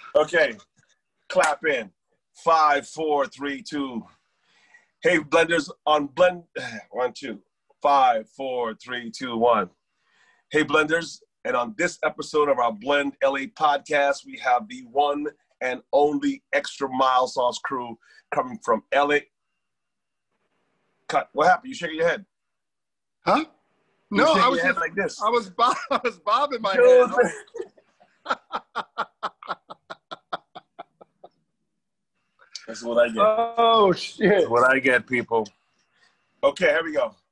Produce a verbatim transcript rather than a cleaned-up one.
Okay, clap in. Five, four, three, two. Hey, blenders, on blend, one, two. Five, four, three, two, one. Hey, blenders, and on this episode of our Blend L A podcast, we have the one and only Extra Mild Sauce crew coming from L A. Cut. What happened? You shaking your head? Huh? You No, I your was head just, like this. I was, bob, I was bobbing my Dude. head. That's what I get. Oh shit! That's what I get, people. Okay, here we go.